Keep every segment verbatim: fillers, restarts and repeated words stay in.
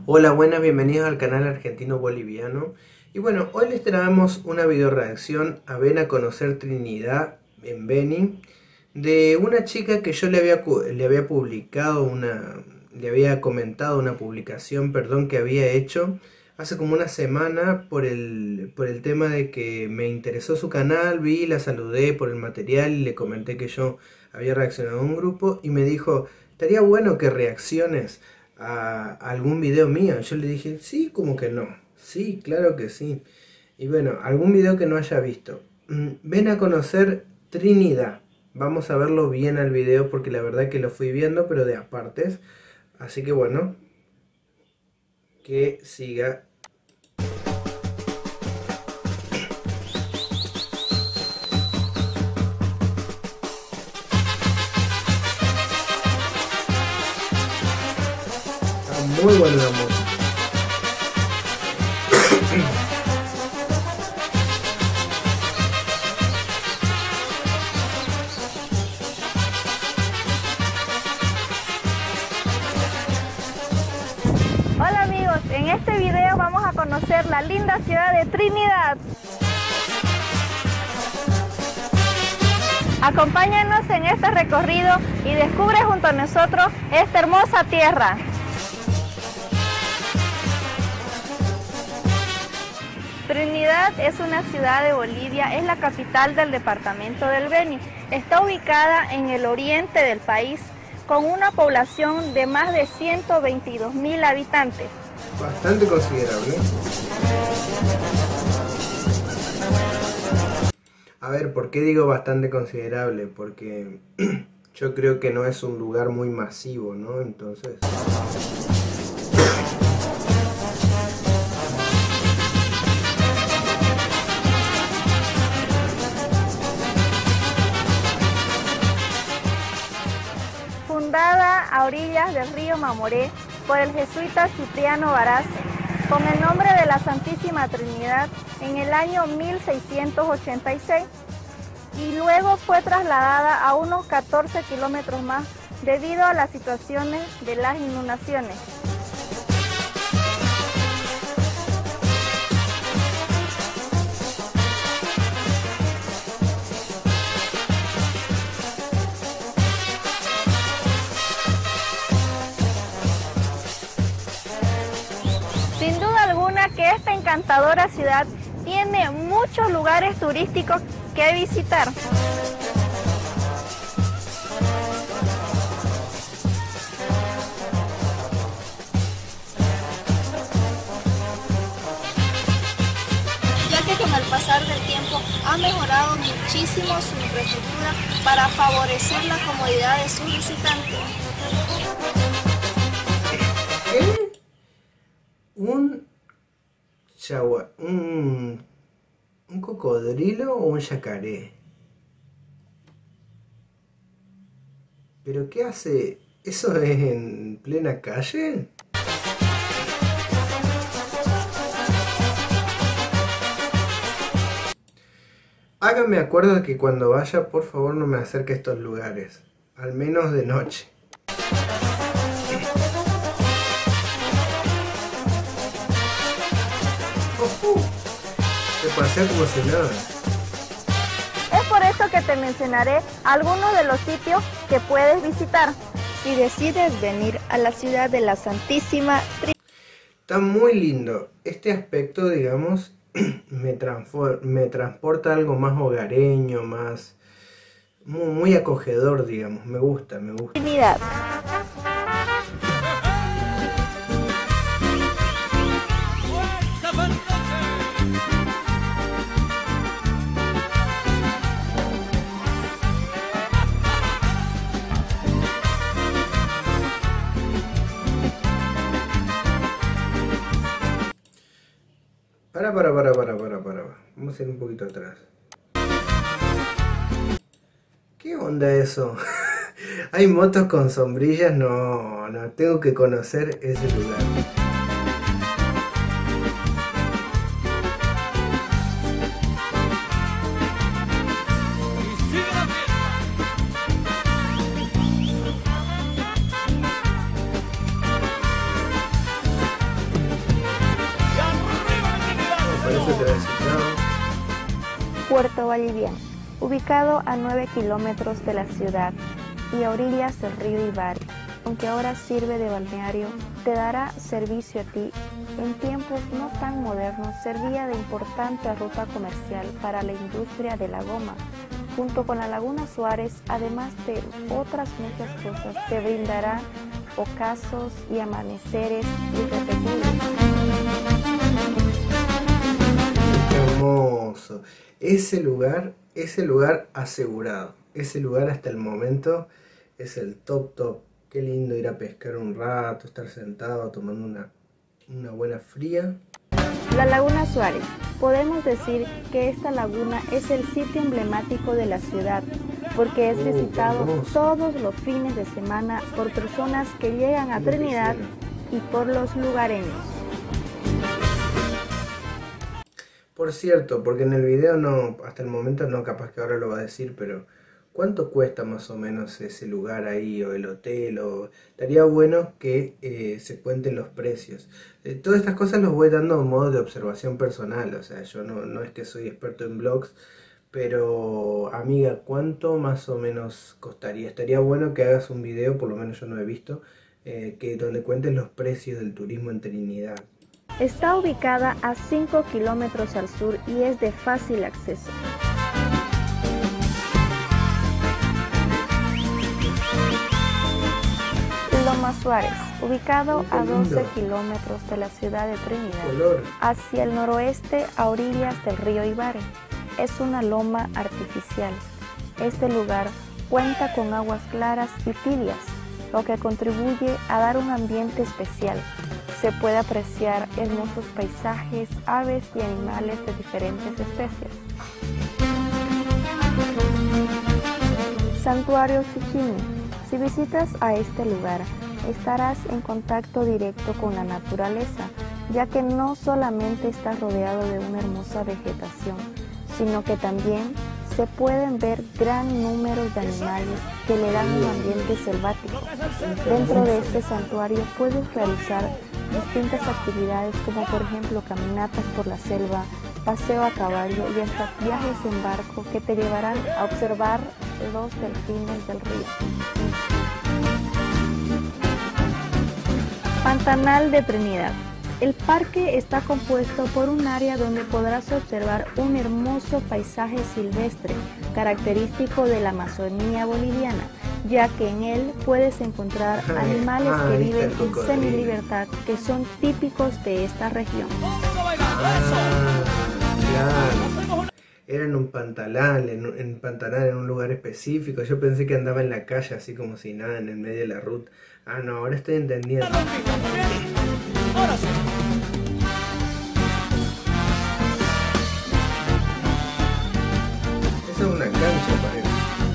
Hola, buenas, bienvenidos al canal Argentino Boliviano. Y bueno, hoy les traemos una video reacción a Ven a Conocer Trinidad en Beni, de una chica que yo le había, le había publicado una, le había comentado una publicación, perdón, que había hecho hace como una semana por el, por el tema de que me interesó su canal, vi, la saludé por el material y le comenté que yo había reaccionado a un grupo y me dijo, estaría bueno que reacciones a algún video mío. Yo le dije, sí, como que no, sí, claro que sí. Y bueno, algún video que no haya visto. Ven a conocer Trinidad. Vamos a verlo bien al video porque la verdad que lo fui viendo, pero de apartes. Así que bueno, que siga. Muy bueno el amor. Hola amigos, en este video vamos a conocer la linda ciudad de Trinidad. Acompáñanos en este recorrido y descubre junto a nosotros esta hermosa tierra. Trinidad es una ciudad de Bolivia, es la capital del departamento del Beni. Está ubicada en el oriente del país con una población de más de ciento veintidós mil habitantes. Bastante considerable. A ver, ¿por qué digo bastante considerable? Porque yo creo que no es un lugar muy masivo, ¿no? Entonces... Fundada a orillas del río Mamoré por el jesuita Cipriano Barassi, con el nombre de la Santísima Trinidad en el año mil seiscientos ochenta y seis, y luego fue trasladada a unos catorce kilómetros más debido a las situaciones de las inundaciones. Sin duda alguna que esta encantadora ciudad tiene muchos lugares turísticos que visitar. Ya que con el pasar del tiempo ha mejorado muchísimo su infraestructura para favorecer la comodidad de sus visitantes. ¿Qué? Un chagua, un, un cocodrilo o un yacaré. ¿Pero qué hace? ¿Eso es en plena calle? Háganme acuerdo de que cuando vaya, por favor, no me acerque a estos lugares, al menos de noche. Se pasea como si nada. Es por eso que te mencionaré algunos de los sitios que puedes visitar si decides venir a la ciudad de la Santísima Trinidad. Está muy lindo. Este aspecto, digamos, me, me transporta a algo más hogareño, más... Muy, muy acogedor, digamos. Me gusta, me gusta. Trinidad. Para, para, para, para, para, para. Vamos a ir un poquito atrás. ¿Qué onda eso? ¿Hay motos con sombrillas? No, no, tengo que conocer ese lugar. citado. Puerto Valliviano, ubicado a nueve kilómetros de la ciudad y a orillas del río Ibarri, aunque ahora sirve de balneario, te dará servicio a ti. En tiempos no tan modernos servía de importante ruta comercial para la industria de la goma. Junto con la Laguna Suárez, además de otras muchas cosas, te brindará ocasos y amaneceres irrepetibles. Qué hermoso. Ese lugar, ese lugar asegurado. Ese lugar hasta el momento es el top top. Qué lindo ir a pescar un rato, estar sentado tomando una, una buena fría. La Laguna Suárez. Podemos decir que esta laguna es el sitio emblemático de la ciudad, porque es visitado uh, todos los fines de semana por personas que llegan a Trinidad y por los lugareños. Por cierto, porque en el video no, hasta el momento no, capaz que ahora lo va a decir, pero ¿cuánto cuesta más o menos ese lugar ahí, o el hotel? O estaría bueno que eh, se cuenten los precios. Eh, todas estas cosas los voy dando en modo de observación personal, o sea, yo no, no es que soy experto en blogs, pero amiga, ¿cuánto más o menos costaría? Estaría bueno que hagas un video, por lo menos yo no he visto, eh, que donde cuentes los precios del turismo en Trinidad. Está ubicada a cinco kilómetros al sur y es de fácil acceso. Loma Suárez, ubicado a doce kilómetros de la ciudad de Trinidad, hacia el noroeste a orillas del río Ibarri. Es una loma artificial. Este lugar cuenta con aguas claras y tibias, lo que contribuye a dar un ambiente especial. Se puede apreciar hermosos paisajes, aves y animales de diferentes especies. Santuario Chichini. Si visitas a este lugar, estarás en contacto directo con la naturaleza, ya que no solamente está rodeado de una hermosa vegetación, sino que también se pueden ver gran número de animales que le dan un ambiente selvático. Dentro de este santuario puedes realizar distintas actividades como por ejemplo caminatas por la selva, paseo a caballo y hasta viajes en barco que te llevarán a observar los delfines del río. Pantanal de Trinidad. El parque está compuesto por un área donde podrás observar un hermoso paisaje silvestre, característico de la Amazonía boliviana, ya que en él puedes encontrar animales ah, que viven en semilibertad, que son típicos de esta región. Ah, claro. Era en un pantanal, en un, en pantanal, en un lugar específico. Yo pensé que andaba en la calle así como si nada, en el medio de la ruta. Ah, no, ahora estoy entendiendo. Ahora sí. Esa es una cancha, parece.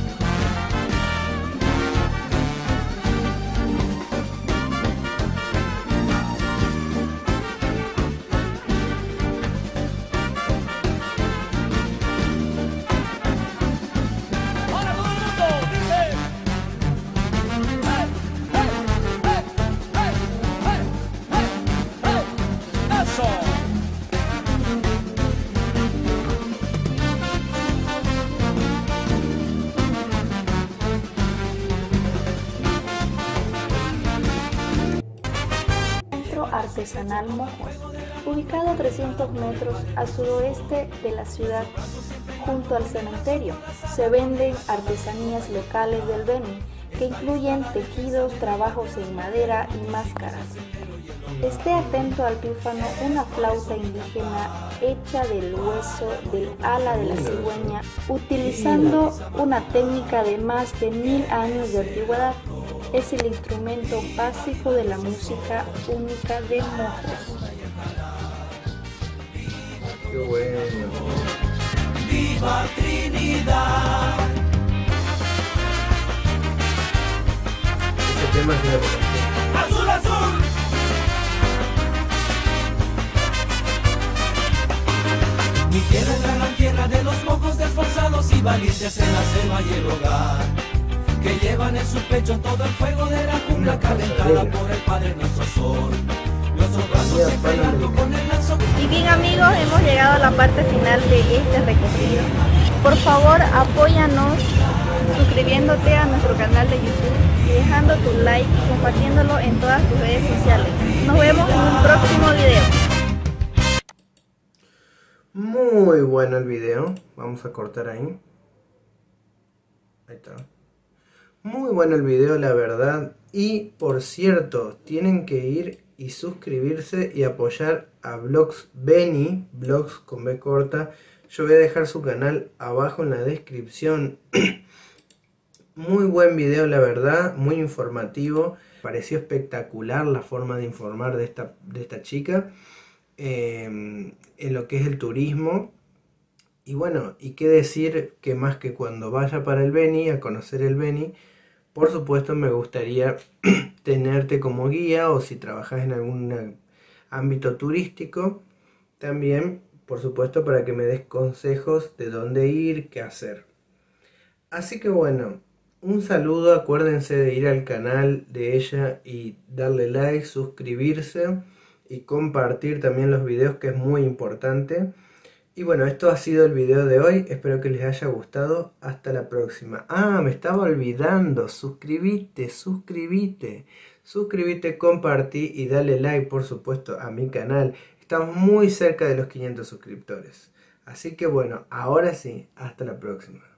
Artesanal Mojos, ubicado a trescientos metros al suroeste de la ciudad, junto al cementerio. Se venden artesanías locales del Beni, que incluyen tejidos, trabajos en madera y máscaras. Esté atento al pífano, una flauta indígena hecha del hueso del ala de la cigüeña, utilizando una técnica de más de mil años de antigüedad. Es el instrumento básico de la música única de Mojos. Qué bueno. ¡Viva Trinidad! Ese tema es de ¡Azul, azul! Mi tierra es la gran tierra de los mojos esforzados y valientes en la selva y el hogar, que llevan en su pecho todo el fuego de la jungla calentada por el Padre nuestro Sol. Nuestros brazos se pegan con el lanzo. Y bien amigos, hemos llegado llegado a la parte final de este recorrido. Por favor, apóyanos suscribiéndote a nuestro canal de YouTube y dejando tu like y compartiéndolo en todas tus redes sociales. Nos vemos en un próximo video. Muy bueno el video. Vamos a cortar ahí. Ahí está. Muy bueno el video, la verdad. Y por cierto, tienen que ir y suscribirse y apoyar a Blogs Benny, Blogs con B corta. Yo voy a dejar su canal abajo en la descripción. Muy buen video, la verdad, muy informativo. Pareció espectacular la forma de informar de esta, de esta chica eh, en lo que es el turismo. Y bueno, y qué decir que más que cuando vaya para el Beni, a conocer el Beni, por supuesto me gustaría tenerte como guía, o si trabajas en algún ámbito turístico, también, por supuesto, para que me des consejos de dónde ir, qué hacer. Así que bueno, un saludo, acuérdense de ir al canal de ella y darle like, suscribirse y compartir también los videos, que es muy importante. Y bueno, esto ha sido el video de hoy, espero que les haya gustado, hasta la próxima. Ah, me estaba olvidando, suscríbete, suscríbete, suscríbete, compartí y dale like, por supuesto, a mi canal. Estamos muy cerca de los quinientos suscriptores. Así que bueno, ahora sí, hasta la próxima.